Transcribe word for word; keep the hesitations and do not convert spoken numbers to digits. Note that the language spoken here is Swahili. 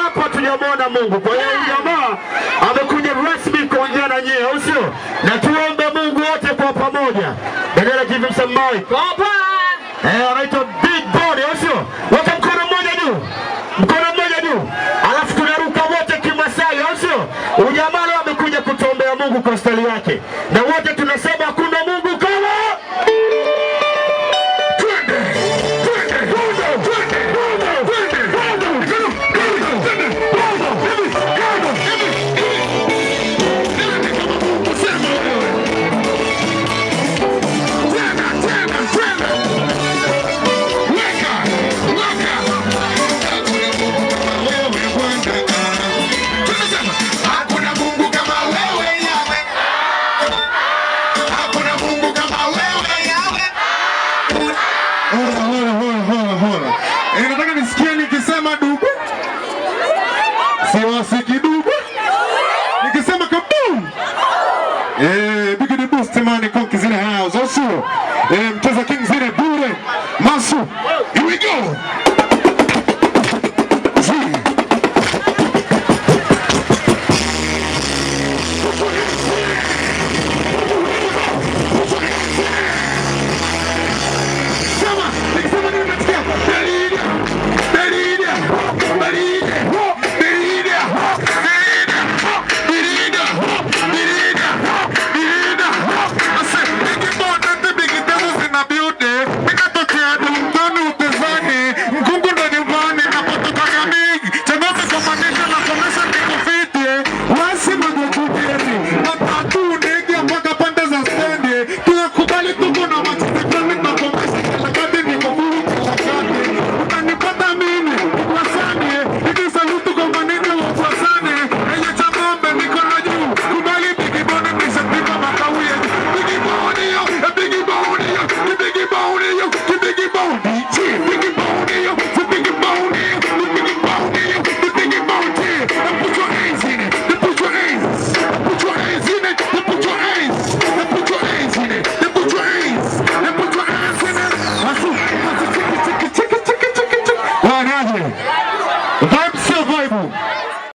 hapa tujamuona Mungu. Kwa hiyo jamaa amekuja rasmi kuongea na nyie, au sio? Na tuombe Mungu wote kwa pamoja. Dada give him some mic. Papa. Eh, anaitwa Big Body, au sio? Weka mkono mmoja juu. Mkono mmoja juu. Alafu tunaruka wote kimasai, au sio? Ujamaa leo amekuja kutuombea Mungu kwa stali yake. Na wote tunasema hakuna Mungu kama Siwasiki dubu nikisema kaboom. Eh, big the boost man conquers in the house also. Eh, mcheza Kings in the bure Masu. Here we go. Biggie Bone.